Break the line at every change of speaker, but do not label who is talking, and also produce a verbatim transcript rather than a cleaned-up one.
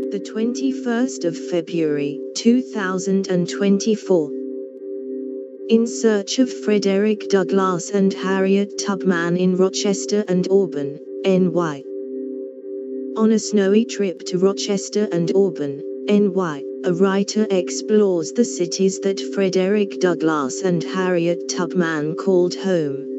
the twenty-first of February, two thousand twenty-four. In search of Frederick Douglass and Harriet Tubman in Rochester and Auburn, N Y. On a snowy trip to Rochester and Auburn, N Y, a writer explores the cities that Frederick Douglass and Harriet Tubman called home.